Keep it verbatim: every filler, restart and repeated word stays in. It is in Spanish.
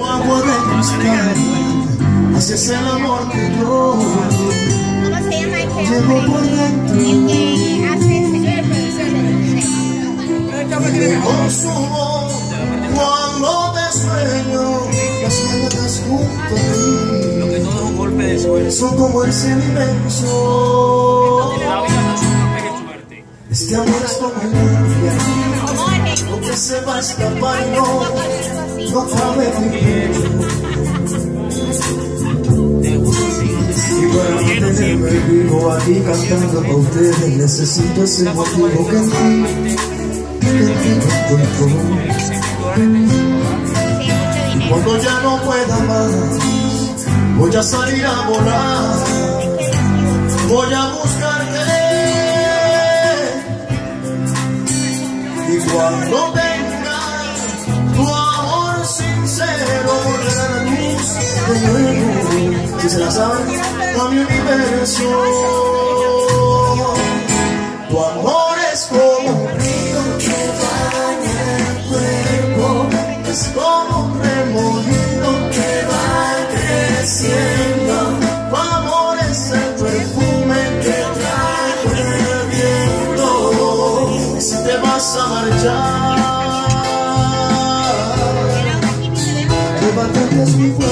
agua de cristal, así es el amor que yo ¿Cómo se llama este llevo por hombre? dentro. El que hace el profesor de Y me consumo cuando te sueño, las mañanas junto a ti. Lo que todo es un golpe de suerte. Son como el cielo inmenso. La vida no es un golpe de suerte. Este amor es como lluvia, lo que se va a escapar y no, no cabe en mi pecho. Y para mantenerme vivo aquí cantando con ustedes, necesito ese motivo que en ti, que en ti no encuentro. Cuando ya no pueda más, voy a salir a volar, voy a buscarte. Y cuando tengas tu amor sincero, volverá la luz de nuevo. Si se la saben, a mi universo. Tu amor es como un río que baña el cuerpo, es como un remolino que va creciendo. Tu amor es el perfume que trae el viento. Si te vas a marchar, levántate, es mi fuerza.